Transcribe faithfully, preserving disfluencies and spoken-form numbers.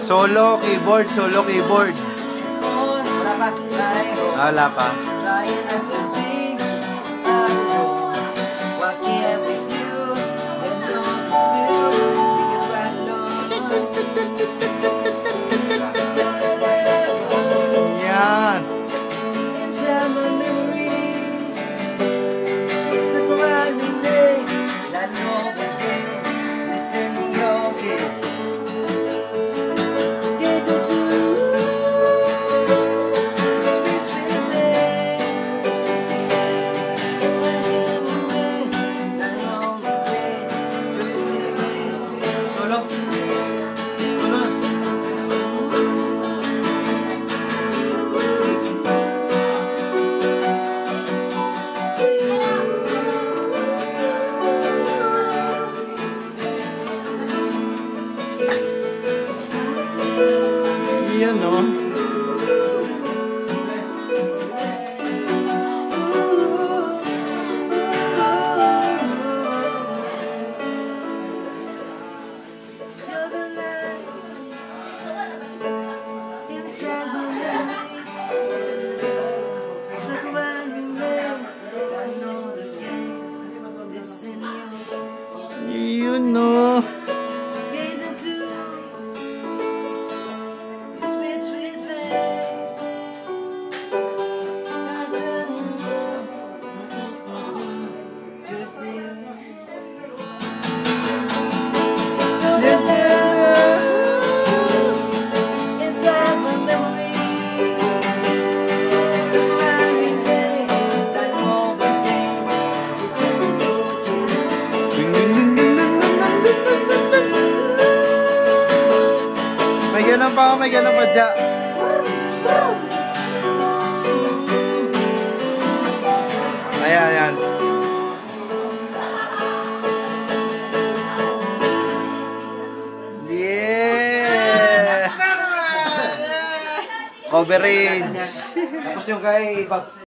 Solo keyboard, solo keyboard. Wala pa. Ah, wala pa. Yan. Yan, no? Yun, no? May ganun pa, may ganun pa dyan. Ayan, ayan. Yeah! Coverage. Tapos yung kay Paks.